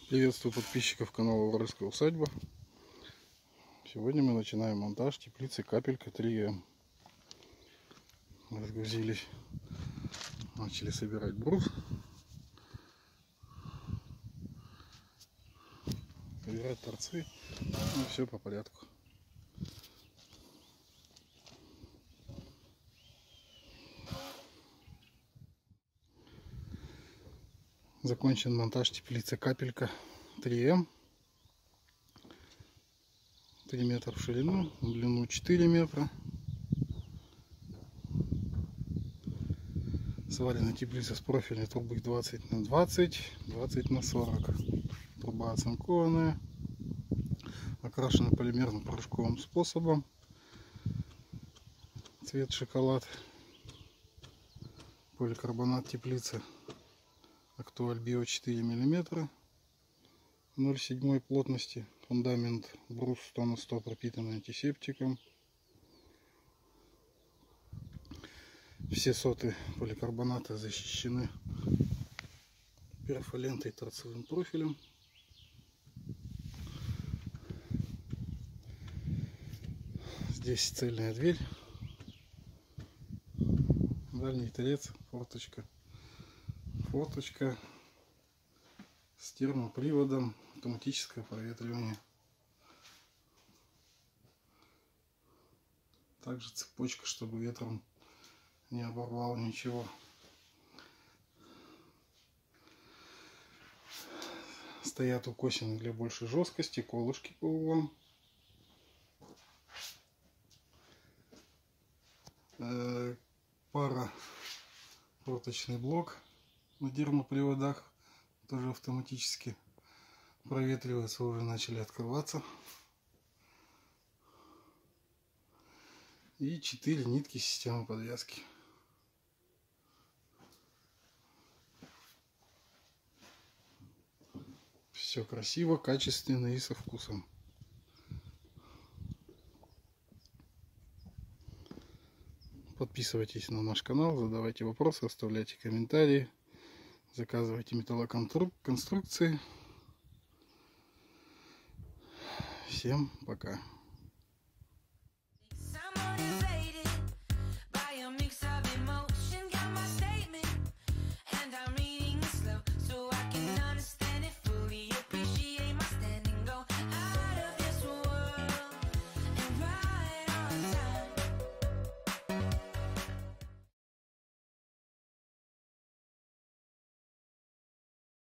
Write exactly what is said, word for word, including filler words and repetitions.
Приветствую подписчиков канала Воровская усадьба. Сегодня мы начинаем монтаж теплицы Капелька три эм. Разгрузились, начали собирать брус, собирать торцы, ну, все по порядку. Закончен монтаж теплицы Капелька три эм. три метра в ширину, в длину четыре метра. Сварена теплица с профильной трубы двадцать на двадцать, двадцать на сорок. Труба оцинкованная, окрашена полимерным порошковым способом. Цвет шоколад. Поликарбонат теплицы Актуаль Био четыре миллиметра, ноль целых семь десятых плотности. Фундамент брус сто на сто пропитан антисептиком. Все соты поликарбоната защищены перфолентой торцевым профилем. Здесь цельная дверь, дальний торец, форточка, форточка с термоприводом, автоматическое проветривание. Также цепочка, чтобы ветром не оборвал ничего. Стоят укосины для большей жесткости, колышки по углам. Пара форточный блок на термоприводах тоже автоматически проветривается, уже начали открываться. И четыре нитки системы подвязки. Все красиво, качественно и со вкусом. Подписывайтесь на наш канал, задавайте вопросы, оставляйте комментарии, заказывайте металлоконструкции. Всем пока.